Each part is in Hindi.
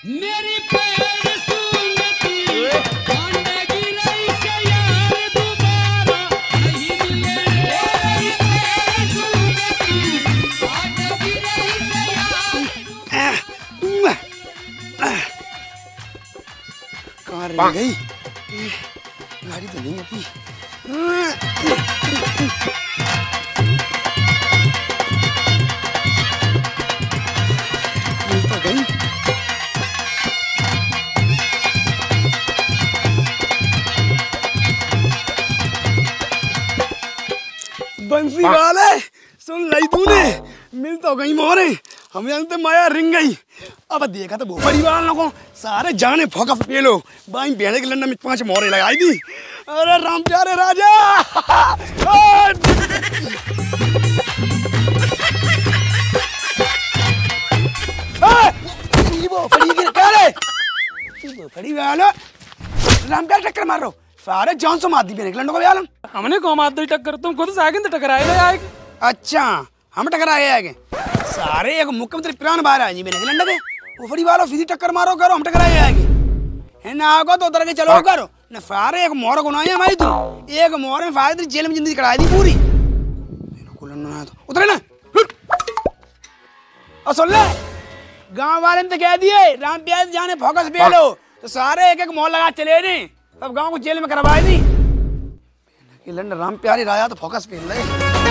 मेरी पैर सूंघती कांडेगी रही से यार दोबारा नहीं मिले। मेरी पैर सूंघती कांडेगी रही से यार। कहाँ रह गई गाड़ी? तो नहीं आती। तो गई। बंसी वाले सुन ली तूने, मिल तो गई मोरे, हम जानते माया रिंग गई। अब देखा तो भोपड़ी वालों को सारे जाने फोका पेलो बाई बेड़े के लंडा में 5 मोरे लगाई दी। अरे राम प्यारे राजा भोपड़ी वाला राम प्यारे टक्कर मारो सारे जान से मार दी बेड़े के लंडों को यालम। हमने कौन मार दी टक्कर? तुम खुद से आगे तो टकराएगा आएगा। अच्छा हम टकराए आगे सारे एक मुख्यमंत्री प्राण बाहर आ जी बेड़े के लंडे के भोपड़ी वालों सीधी टक्कर मारो करो हम टकराए आगे है ना आगो तो उतर के चलो करो न सारे एक मोर गुनाई हमारी तू एक मोर में फायदे जेल में जिंदगी करा दी पूरी उतरे ना। और सुन ले गांव वाले ने तो कह दिए राम प्याज जाने फोकस पे लो तो सारे एक एक मोर लगा चले ने तब गांव को जेल में करवाई दी। राम प्यारी राजा तो फोकस पे ले।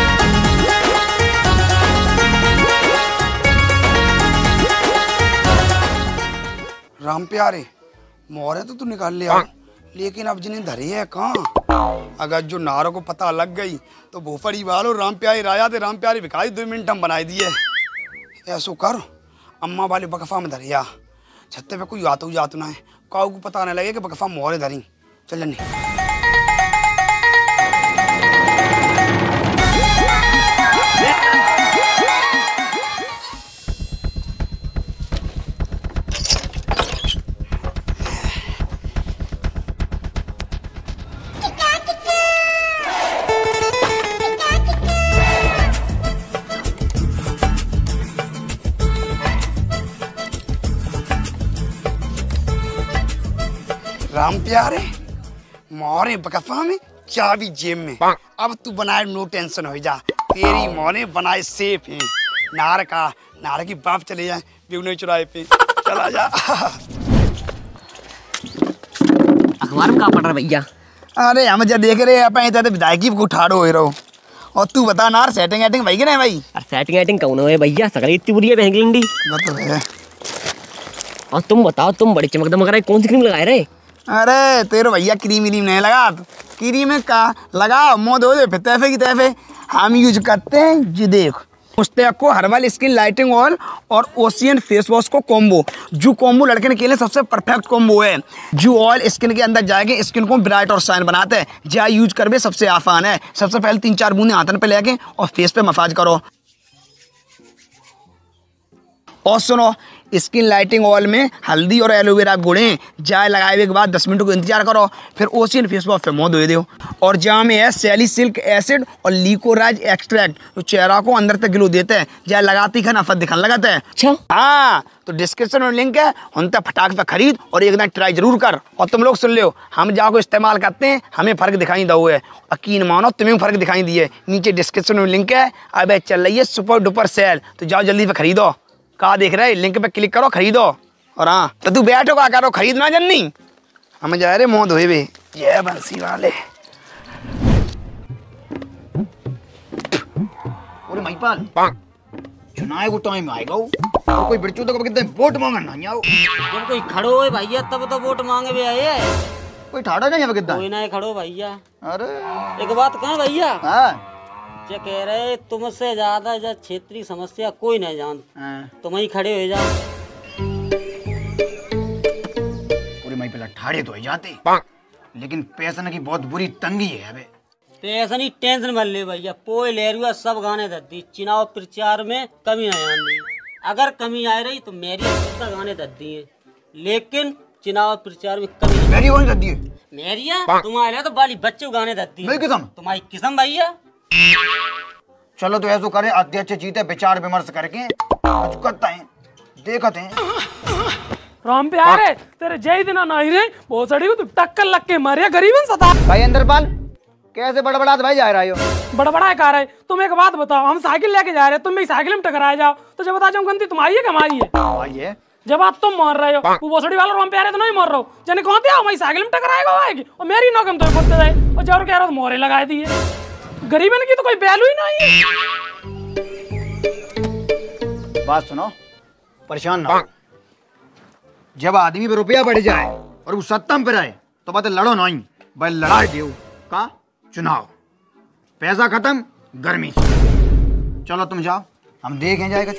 राम प्यारे मोरे तो तू निकाल लिया लेकिन अब जिन्हें धरी है कहाँ? अगर जो नारों को पता लग गई तो भोपड़ी वालों राम प्यारी राजा थे राम प्यारी भिखारी 2 मिनट हम बनाई दिए। ऐसो कर अम्मा वाले बकफा में धरिया छत्ते पे कोई जातू ना है काऊ को पता नहीं लगे कि बकफा मोरे धरी चल जन्नी। राम प्यारे मोरे बकफा में चाबी जेब में अब तू बनाए नो टेंशन हो जा तेरी मोरे बनाए सेफ है। नार की बाप चले जाए बेगुने चुराए पे चला जा। अखबार में कहाँ पढ़ रहा भैया? अरे हम जब देख रहे हैं विधायकी को ठाड़ो हो रहो और तू बता नार सेटिंग एटिंग भाई के नहीं भाई? सेटिंग एटिंग कौन है भैया? सकल इतनी बुरी है बहंगलंडी। मतलब है। और तुम बताओ तुम बड़ी चमक दमक रहे कौन सी क्रीम लगाए रहे? अरे तेरे भैया क्रीम नहीं लगा तो क्रीम का लगा मुँह धो दे फिर तैफे की तैफे हम यूज करते हैं जी। देख मुस्तेक को हर्बल स्किन लाइटिंग ऑयल और ओशियन फेस वॉश को कॉम्बो जो कॉम्बो लड़के के लिए सबसे परफेक्ट कॉम्बो है। जो ऑयल स्किन के अंदर जाएंगे स्किन को ब्राइट और शाइन बनाते हैं। जा यूज कर सबसे आसान है। सबसे पहले 3-4 बूंदे हाथन पे लेके और फेस पे मसाज करो। और सुनो स्किन लाइटिंग ऑयल में हल्दी और एलोवेरा गुड़े जाए लगाए के बाद 10 मिनट को इंतजार करो फिर ओशियन फेस वॉश पे मुँह धो दो। और जहाँ में है सैलिसिलिक एसिड और लिकोराइज एक्सट्रैक्ट जो चेहरा को अंदर तक ग्लो देते हैं जाए लगाती खाना फट दिखाने लगाते हैं। अच्छा हाँ तो डिस्क्रिप्शन में लिंक है उन तक फटाक पे खरीद और एक दिन ट्राई जरूर कर। और तुम लोग सुन लो हम जाओ इस्तेमाल करते हैं हमें फ़र्क दिखाई दो है यकीन मानो तुम्हें फ़र्क दिखाई दिए। नीचे डिस्क्रिप्शन में लिंक है। अब चल रही है सुपर डुपर सेल तो जाओ जल्दी पे खरीदो। कहाँ देख रहे लिंक पे क्लिक करो खरीदो। और हाँ तो तू बैठो का करो खरीदना जन्नी हम जा रहे मुँह धोए बे जय बंसी वाले। अरे महिपाल चुनाव को टाइम आएगा और कोई बिरचू तो कितने वोट मांगना नहीं आओ। जब कोई खड़ो है भैया तब तो वोट मांगे भी आए। कोई ठाड़ा नहीं है कितना? कोई ना खड़ो भैया। अरे एक बात कहें भैया हाँ जो कह रहे तुमसे ज्यादा जब क्षेत्रीय समस्या कोई नहीं जान तुम ही खड़े हो जाओ। पूरे महिपाल ठाड़े तो जाते लेकिन पैसा की बहुत बुरी तंगी है। अबे पैसा नहीं टेंशन मत ले भैया पोए लहरुआ सब गाने दद्दी चुनाव प्रचार में कमी नहीं आती। अगर कमी आ रही तो मेरी खुद गाने दद्दी है लेकिन चुनाव प्रचार में कमी मेरी कौन दद्दी है? मेरिया तुम्हारे तो बाली बच्चे गाने दद्दी मेरी किस्म तुम्हारी किस्म भैया। चलो तो ऐसा करें अध्यक्ष जीते विचार विमर्श करके कुछ करता है देखते हैं। राम प्यारे तेरे जय दिन नहीं रे बहुत सड़ी को तू टक्कर लग के मारे गरीबन सता भाई अंदरपाल कैसे बड़बड़ात भाई जा रहा हो? बड़ा है कार है। तुम एक बात बताओ, हम साइकिल लेके जा रहे हैं, तुम मेरी साइकिल में टकराए जाओ तो जब बता जाऊँ गलती तुम्हारी है कमाई है? भाई है जब आप तुम मार रहे हो वो भोसड़ी वाला राम प्यारे तो नहीं मार रहा हो जने कौन दिया मैं साइकिल में टकराएगा आएगी और मेरी नौकम तो बोलते जाए और जरूर कह रहा हूँ मोहरे लगाए दिए। गरीबन की तो कोई वैल्यू ही नहीं है। बात सुनो, परेशान ना हो। जब आदमी पे रुपया बढ़ जाए और वो सत्तम पे रहे तो बात लड़ो नहीं भाई, लड़ाई दो का चुनाव, पैसा खत्म गर्मी से। चलो तुम जाओ, हम देखें जाएगा।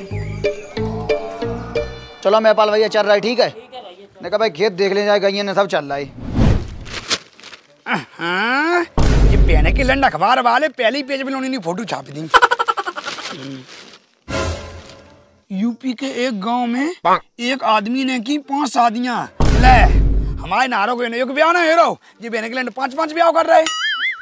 चलो मैपाल भैया चल रहा है, ठीक है? ने कहा भाई खेत देख ले जाएगा, ये सब चल रहा है। हाँ, ये पहने के लंड अखबार वाले पहले ही पेज में उन्होंने फोटो छाप दी। यूपी के एक गांव में एक आदमी ने की 5 शादियां। ले हमारे नारों को एक ब्याह ना हेरो, ये पहने के लंड 5-5 ब्याह कर रहे।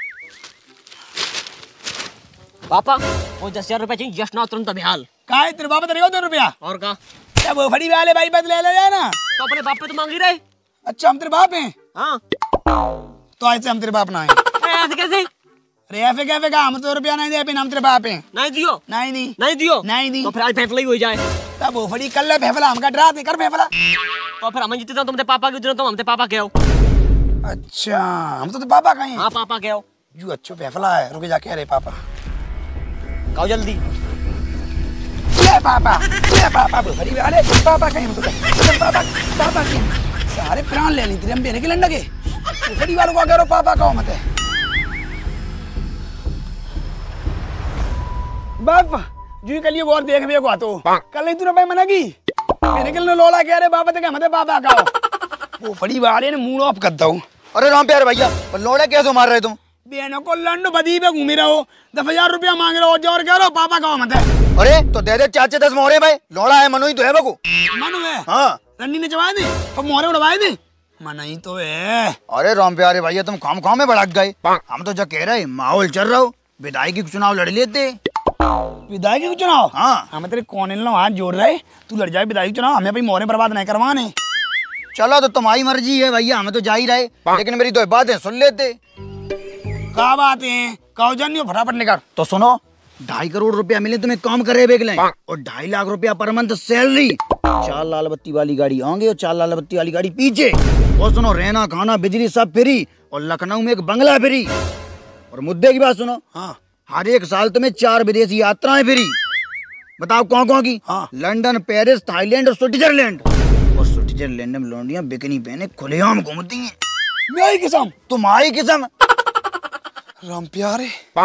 पापा वो 10,000 रुपए चाहिए जश्न तुरंत बिहाल। कहा है तेरे बाप तेरे को 2 रुपया? और का क्या वो बड़ी वाले भाई बदले ले जाए ना। तो अपने बाप पे तो मांग ही रहे। अच्छा हम तेरे बाप हैं? हाँ तो ऐसे हम तेरे बाप ना है। ऐसे कैसे? अरे ऐसे कैसे का हम 2 रुपया नहीं दे पे, हम तेरे बाप हैं। नहीं दियो नहीं दियो नहीं तो फिर आज फैसला ही हो जाए। तब वो बड़ी कल फैसला हमका डरा दे कर फैसला। तो फिर हम जीते तुमने पापा की तुम हमसे पापा क्या हो? अच्छा हम तो पापा कहें। हाँ पापा क्या हो? यू अच्छा फैसला है, रुके जाके अरे पापा कहो जल्दी। ले पापा बड़ी वाले पापा कहें हम तो पापा कहें सारे प्राण ले ली तेरे हम बेने के लंडा के बड़ी वालों को कह पापा कहो मत है। बाप जी कल ये और देख भी को तो कल नहीं तूने भाई मना की मेरे के लोला कह रहे बाबा ते मत पापा कहो वो बड़ी वाले ने मूड ऑफ कर दो। अरे राम प्यारे भैया लोड़ा कैसे मार रहे तुम? बहनों को लंड बदी पे घूमी रहो, 10,000 रुपया मांग रहे हो और कह रहे हो पापा कहो मत है। अरे तो दे 4-10 मोहरे भाई, लोड़ा है मनु ही तो है बको। मनु है? हाँ रंडी ने चबाए दे और मोहरे उड़वाए दे, मना ही तो है। अरे राम प्यारे भैया तुम खाम में भड़क गए। हम तो जो कह रहे माहौल चल रहा हो, विधायकी के चुनाव लड़ लेते। विधायकी के चुनाव? हाँ हम तेरे कौन हाथ जोड़ रहे, तू लड़ जाए विधायकी चुनाव, हमें भाई मोहरे बर्बाद नहीं करवाने। चलो तो तुम्हारी मर्जी है भैया, हमें तो जा ही रहे, लेकिन मेरी तो बात है सुन लेते। क्या बात है? कहो जानियो फटाफट निकाल। तो सुनो, 2.5 करोड़ रुपया मिले तुम्हें काम करे बेगले और 2.5 लाख रुपया पर मंथ सैलरी, 4 लाल बत्ती वाली गाड़ी आगे और 4 लाल बत्ती वाली गाड़ी पीछे, और सुनो रहना खाना बिजली सब फ्री, और लखनऊ में एक बंगला फ्री। और मुद्दे की बात सुनो, हाँ हर एक साल तुम्हें 4 विदेशी यात्राएं फ्री। बताओ कौन कौन की? हाँ लंदन, पेरिस, थाईलैंड और स्विट्जरलैंड। और स्विट्जरलैंड में लौंडियां बिकनी पहने खुलेआम घूमती हैं। मेरी किस्म तुम्हारी किस्म। राम प्यारे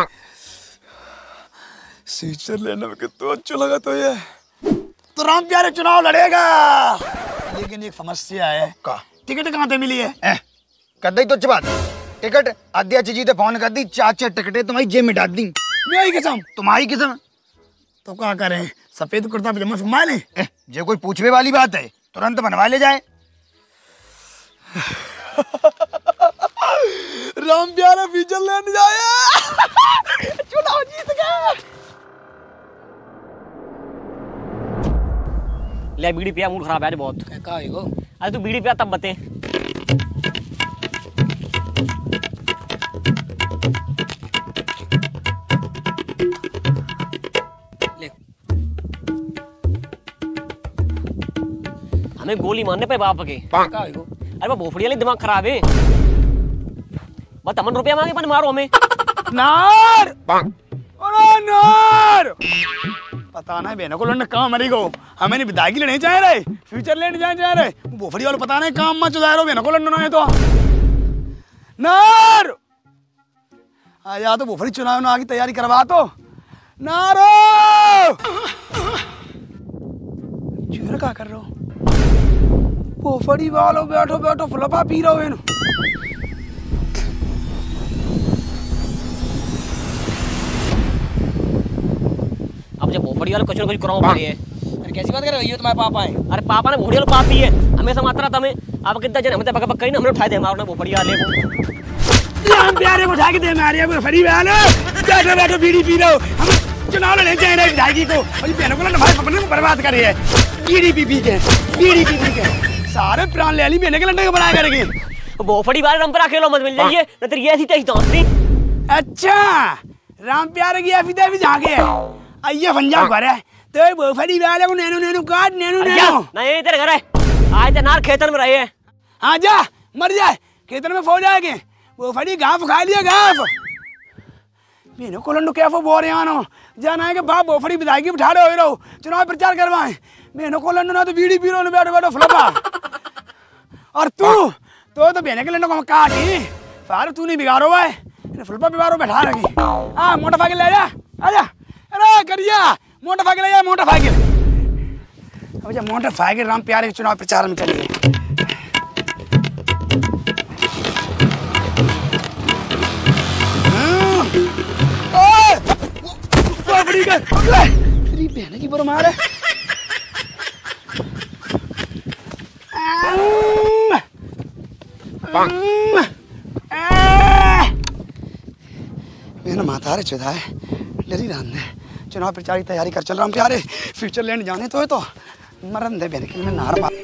स्विट्जरलैंड में कितना अच्छा लगा तो ये तो राम प्यारे चुनाव लड़ेगा, लेकिन एक समस्या है। का टिकट कहाँ से मिली है? कर दी तो बात, टिकट अध्यक्ष जी ने फोन कर दी, 4 टिकटें तुम्हारी जेब में डाल दी। मेरी किस्म तुम्हारी किस्म। तो क्या करें, सफेद कुर्ता पजामा फरमा ले? जो कोई पूछने वाली बात है तुरंत बनवा ले जाए। राम प्यारे स्विट्जरलैंड जाए चुनाव जीत गया। ले बीड़ी पिया, मूड खराब है बहुत। क्या है वो? अरे तू बीड़ी पिया तब बते। ले हमें गोली मारने पे बाप के। क्या है वो? अरे वो भोफड़ी वाले दिमाग खराब है। बस 50 रुपया मांगे पर मारो हमें। नार अरे नार पता नहीं बहनों को लड़ने कहाँ मरी गो, हमें नहीं विदाई लेने चाह रहे, स्विट्जरलैंड जाए जा रहे, बोफड़ी वाले पता नहीं काम मत चुदा रहे बहनों को लड़ना है तो नार आ जा तो बोफड़ी चुनाव ना की तैयारी करवा तो नारो चूर क्या कर रहे हो? बोफड़ी वालों बैठो बैठो फुलपा पी रहे हो। अब जब भोफड़ी वाले कुछ ना कुछ कराओ पड़ी है। अरे कैसी बात कर रहे हो, ये तुम्हारे पापा है? अरे पापा ने भोफड़ी वाले पाप दी है, हमेशा मात्रा था में आप कितना जन हमें पका पक्का ही ना हमने उठाए दे हमारे भोफड़ी वाले को। हम प्यारे को उठा के दे मारे बोफड़ी वाले बैठो बैठो बीड़ी पी रहे हो, हम चुनाव लड़ने चाह रहे विधायकी को और बहनों को ना भाई अपने को बर्बाद कर रही है बीड़ी पी के बीड़ी पी के सारे प्राण ले ली बेने के लंडे को बनाया करके। भोफड़ी बार रंपरा खेलो मत मिल जाइए न तो ये ऐसी तेज दोस्ती। अच्छा राम प्यारे की अफीदा भी जाके आइए पंजाब घर है तो भोफड़ी वाले को नैनो नैनो काट नैनो नैनो नहीं तेरे घर है आज तो नार खेतन में रहे। हाँ जा मर जाए खेतन में फौज आएंगे भोफड़ी घास खा लिया घास मैंने को लंडो क्या बोल रहे हैं जाना है कि बाप भोफड़ी विधायक बिठा रहे हो चुनाव प्रचार करवाए मैंने को लंडो ना तो बीड़ी पी लो ना बैठो बैठो फ्लपा और तू तो बेने के लंडो को काटी फार तू नहीं बिगाड़ो भाई फुलपा बिगाड़ो बैठा रखी हाँ मोटरसाइकिल ले जा आजा अरे करिया मोटरसाइकिल ले जा मोटरसाइकिल अब जब मोटरसाइकिल राम प्यारे के चुनाव प्रचार में चलिए तेरी बहन की बरमार है मैंने माता रे चुदा है डरी रान दे चुनाव प्रचार की तैयारी कर चल रहा हूँ प्यारे फ्यूचरलैंड जाने तो है तो मरन दे बेने के में नार मार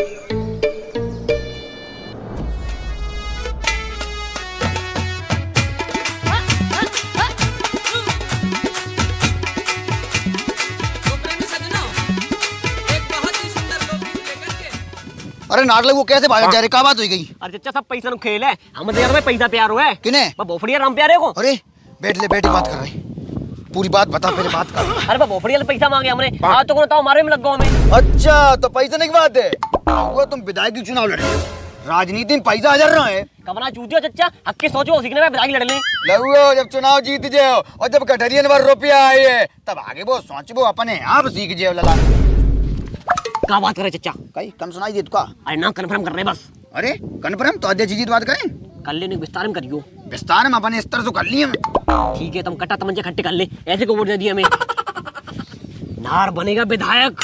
अरे नाटक वो कैसे भागा जा रहे क्या बात हुई गई? अरे चचा सब पैसा नु खेल है हम यार में पैसा प्यार हुआ है किने भोफड़िया राम प्यारे को। अरे बैठ ले बैठी बात कर रही पूरी बात बता पहले बात कर। अरे भोफड़िया पैसा मांगे हमने आज तो बताओ हमारे में लग गो हमें। अच्छा तो पैसा नहीं की बात है वो तुम विधायक की चुनाव लड़ रहे हो राजनीति में पैसा हजार रहा है कमरा चूतियो चचा हक्के सोचो सीखने में विधायक लड़ ले लगो जब चुनाव जीत जाओ और जब कटरियन बार रुपया आए है तब आगे वो सोचबो अपने आप सीख जाओ लला क्या बात करे चचा कहीं कम सुनाई दे तुका। अरे ना कन्फर्म कर रहे बस। अरे कन्फर्म तो अध्यक्ष जी बात करें कर लेने विस्तार में करियो विस्तार में अपने स्तर से कर लिए ठीक है तुम कट्टा तमंचे खट्टे कर ले ऐसे को वोट दे दिया हमें नार बनेगा विधायक।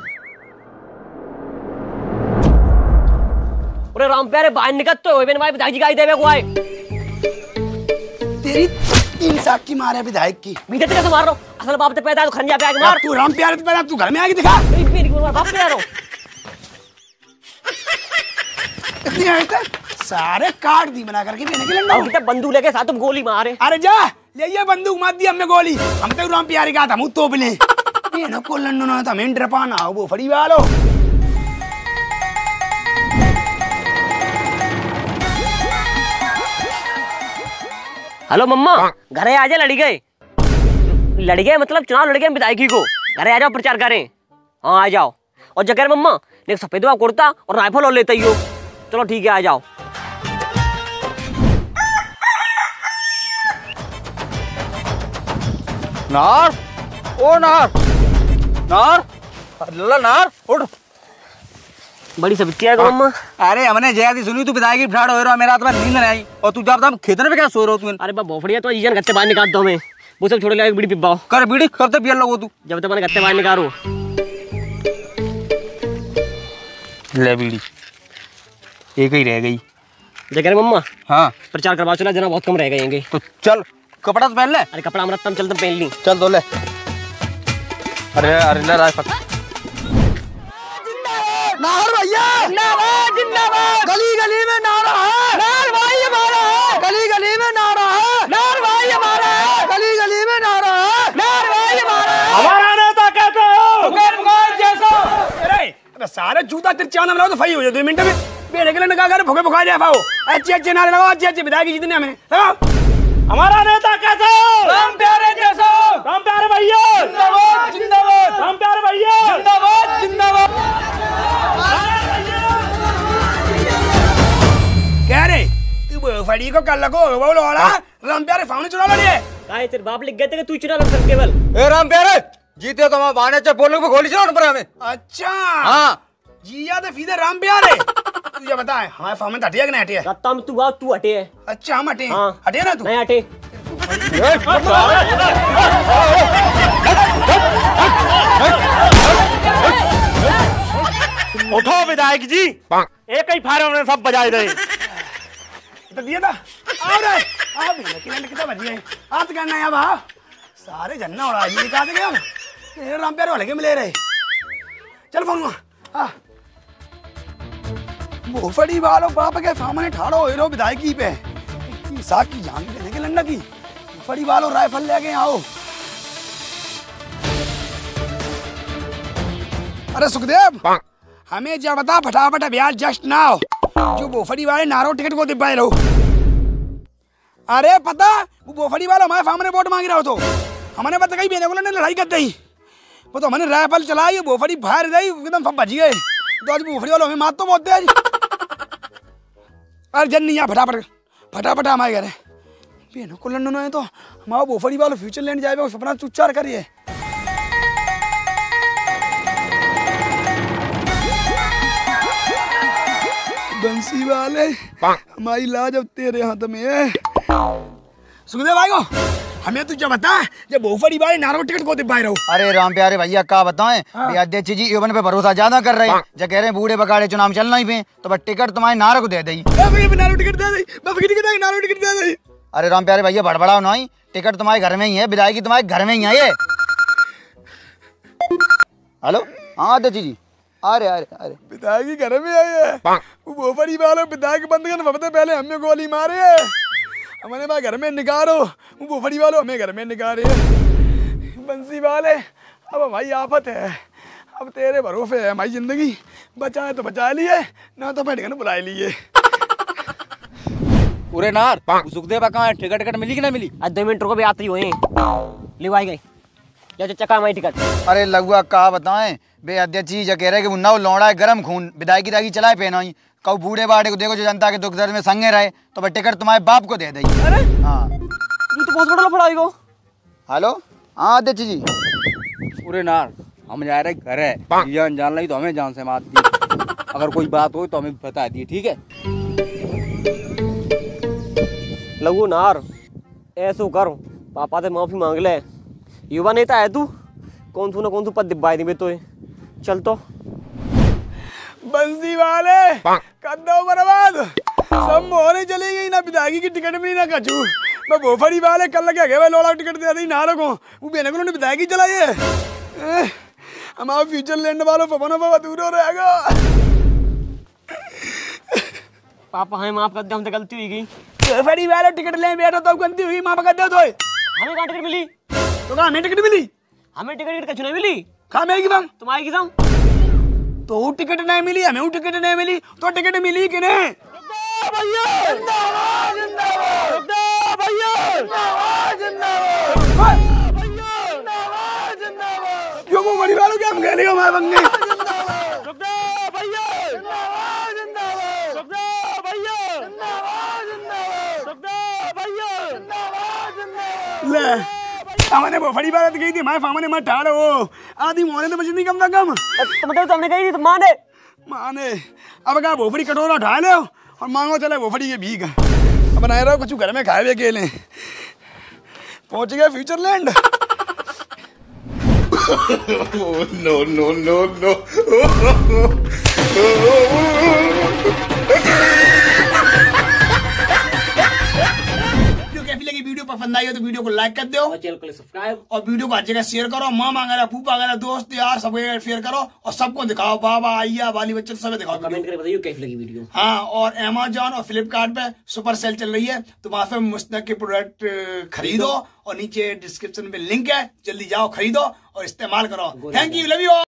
अरे राम प्यारे बाहर निकल तो भाई विधायक जी का देवे को आए तेरी 3 साल की मार है विधायक की मीठे कैसे मार रहा हूँ असल बाप तो पैदा तो खंजा पे आके मार तू राम प्यारे तो पैदा तू घर में आके दिखा बाप पे आ रहा हूँ इतनी आए थे सारे काट दी बना करके बेने के लंडो कितना बंदूक लेके साथ तुम गोली मारे। अरे जा ले ये बंदूक मार दी हमने गोली हम तो राम प्यारे का था मुँह तोप ले बेने को लंडो ना था मैं डरपाना वो फड़ी वालो हेलो मम्मा घरे आ जा लड़ी गए मतलब चुनाव लड़ गए विधायकी को घरे आ जाओ प्रचार करें। हाँ आ जाओ और जगह मम्मा एक सफेद कुर्ता और राइफल और लेते ही हो चलो ठीक है आ जाओ। नार ओ नार नार लला नार उठ बड़ी सब्जी है मम्मा। अरे हमने जयती सुनी तू विधायक की बिठाड़ हो रहा मेरा रात में नींद नहीं आई और तू जब खेतने पे क्या सो रहा तू। अरे बा भोफड़िया तो जीजन गत्ते बाहर निकाल दो मैं वो सब छोड़ ले बीड़ी पिब्बाओ कर बीड़ी कब तक पिया लोगो तू जब तक मैंने गत्ते बाहर निकालो ले बीड़ी एक ही रह गई जगह मम्मा। हाँ प्रचार करवा चला जना बहुत कम रह गए तो चल कपड़ा तो पहन ले। अरे कपड़ा हमारा तम चल पहन ली चल दो ले। अरे अरे ले राइफल नार भैया जिंदाबाद जिंदाबाद गली गली में नारा है नार भाई हमारा है गली गली में नारा है नार भाई हमारा है गली गली में नारा है नार भाई हमारा है हमारा नेता कहते हो पुकार जैसा अरे सारे जूता तिरचाना बनाओ तो फई हो जाए 2 मिनट में बेने के लिए निकाल कर भूखे भुखा जाए पाओ अच्छे अच्छे नारे लगाओ अच्छे अच्छे विधायक जीतने हमें लगाओ। हमारा नेता कैसा राम प्यारे जैसा राम प्यारे भैया जिंदाबाद जिंदाबाद राम प्यारे भैया जिंदाबाद जिंदाबाद। क्या रे तू फड़ी को कर लगो वो लोड़ा राम प्यारे सामने चुनाव लड़े काय तेरे बाप लिख गए थे कि तू चुनाव लड़ सकते केवल। ए राम प्यारे जीते तो हम बाने चे बोलो को गोली चलाओ पर हमें। अच्छा हां जिया तो सीधे राम प्यारे तुझे बता हमारे सामने हटिया कि नहीं हटिया रत्ता में तू आ तू हटे है। अच्छा हम हटे हाँ। हटे ना तू नहीं हटे उठो विधायक जी एक ही फायरे में सब बजाए रहे तो दिया था आओ रे आओ भी कितना बज गए हाथ करना है अब सारे जन्ना उड़ा जी कहा थे हम राम प्यारे वाले के मिले रहे चल फोन हाँ भोफड़ी वालों बाप के सामने ठाड़ो हीरो विधायकी पे साग की झांकी देने के लंडा की भोफड़ी वालों राइफल लेके आओ। अरे सुखदेव हमें जब बता फटाफट अभियान जस्ट नाउ जो भोफड़ी वाले नारो टिकट को दिब्बाए रहो। अरे पता वो भोफड़ी वाला हमारे सामने वोट मांग रहा हो तो हमने बता कही बेने ने लड़ाई कर दी वो तो हमने राइफल चलाई भोफड़ी बाहर गई एकदम सब बच गए तो आज भोफड़ी वालों हमें मार तो बहुत तेज। अरे जन नहीं फटाफट फटाफट हमारे घर है बेनों को लड़ना है तो हमारा भोफड़ी वालों फ्यूचर लैंड जाएगा सपना चुच्चार करिए। बंसी वाले हमारी लाज अब तेरे हाथ में है। सुखदेव भाई को हमें तुझे बता जब भोफड़ी वाले नारो टिकट को दिब्बाए रहो। अरे राम प्यारे भैया क्या बताएं अध्यक्ष जी युवन पे भरोसा ज्यादा कर रहे हैं जब कह रहे हैं बूढ़े बगाड़े चुनाव चलना ही पे तो बस टिकट तुम्हारे नारो को दे दी। नारो टिकट दे दी नारो टिकट दे दी। अरे राम प्यारे भैया बड़बड़ाओ नहीं टिकट तुम्हारे घर में ही है विधायकी तुम्हारे घर में ही है ये। हेलो हाँ अध्यक्ष जी अरे अरे अरे विधायकी घर में आई है वो भोफड़ी वालों विधायक बंद करने पहले हमें गोली मारे है हमारे पास घर में निकालो वो भोफड़ी वालों हमें घर में निकाले बंसी वाले अब भाई आफत है अब तेरे भरोसे है हमारी जिंदगी बचाए तो बचा लिए ना तो बैठ बुला लिए। पूरे नार सुखदेव कहाँ है टिकट टिकट मिली कि नहीं मिली? आज 2 मिनट रुको भी आती हुए लिवाई गई या चक्का हमारी टिकट। अरे लगुआ कहा बताएं बे अध्यक्ष जी कह रहे कि मुन्ना वो लौड़ा है गरम खून विधायकी दागी चलाए पहना ही कऊ बूढ़े बाड़े को देखो जो जनता के दुख दर्द में संगे रहे तो भाई टिकट तुम्हारे बाप को दे दी। अरे हाँ ये तो बहुत बड़ा लफड़ा गो। हेलो हाँ अध्यक्ष जी पूरे नार हम जा रहे घर है जान जान ली तो हमें जान से मार दी अगर कोई बात हो तो हमें बता दी ठीक है। लगू नार ऐसो कर पापा से माफी मांग ले युवा नेता है तू कौन तू पद दिब्बाई दी तो चल तो बंसी वाले कर दो बर्बाद सब मोहरे चली गई ना विधायकी की टिकट मिली ना कचू मैं भोफड़ी वाले कल लगे गए लोड़ा टिकट दे दी नारों को वो बेने को विधायकी चलाई है हमारा फ्यूचर लैंड वालों पवनों पर दूर हो रहेगा। पापा हमें माफ कर दे हमसे गलती हुई गई भोफड़ी वाले टिकट ले बैठो तो गलती हुई माफ कर दे तो हमें कहाँ टिकट मिली तो कहाँ हमें टिकट मिली हमें टिकट कछु नहीं मिली कहाँ मेरी की बम तुम्हारी की सम तो टिकट नहीं मिली हमें टिकट नहीं मिली तो टिकट मिली कि नहीं क्यों वो बड़ी वालों के हम खेले हमारे बंगे ले हमने भोफड़ी बात गई थी हमारे फामने मत ठाड़ो आधी मोहने तो बची नहीं कम ना कम मतलब तुमने कही थी तो माने अब कहा भोफड़ी कटोरा उठा ले और मांगो चले भोफड़ी के भीग अब बनाए रहो कुछ घर में खाए हुए अकेले पहुंच गए future land. no, no, no, no. कैसी लगी वीडियो पसंद आई हो तो वीडियो को लाइक कर दो और चैनल को सब्सक्राइब और वीडियो को हर जगह शेयर करो माँ मांगा फूफा वगैरह दोस्त यार सब शेयर करो और सबको दिखाओ बाबा आइया बाली बच्चे सब दिखाओ कमेंट करके बताइए कैसी लगी वीडियो। हाँ और अमेजोन और फ्लिपकार्ट पे सुपर सेल चल रही है तो वहां से मुस्तक के प्रोडक्ट खरीदो और नीचे डिस्क्रिप्शन में लिंक है जल्दी जाओ खरीदो और इस्तेमाल करो। Thank you love you.